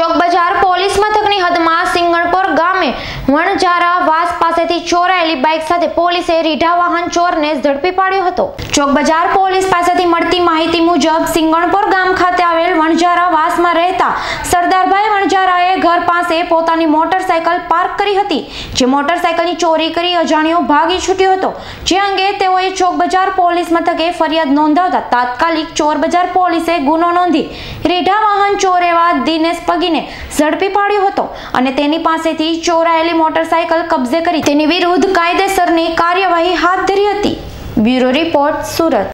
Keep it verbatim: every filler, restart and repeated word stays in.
ચોક બજાર પોલીસ મથકની હદમાં સિંગણપોર ગામે વણઝારા વાસ પાસેથી ચોરાયેલી બાઇક સાથે પોલીસે રીઢા વાહન ચોરને ઝડપી પાડ્યો હતો। ચોક બજાર પોલીસ પાસેથી મળતી માહિતી મુજબ સિંગણપોર ગામ ખાતે આવેલ વણઝારા વાસમાં રહેતા સરદારભાઈ વણઝારાએ ઘર પાસે પોતાની મોટરસાયકલ પાર્ક કરી હતી, જે મોટરસાયકલની ચોરી કરી અજાણ્યો ભાગી છૂટ્યો હતો, જે અંગે તેઓએ ચોક બજાર પોલીસ મથકે ફરિયાદ નોંધાવતા તાત્કાલિક ચોર બજાર પોલીસે ગુનો નોંધી રીઢા વાહન ચોર એવા દિનેશ પગીને ઝડપી પાડ્યો હતો અને તેની પાસેથી ચોરાયેલી મોટરસાયકલ કબજે કરી તેની વિરુદ્ધ કાયદેસરની કાર્યવાહી હાથ ધરી હતી। Bureau report, Surat.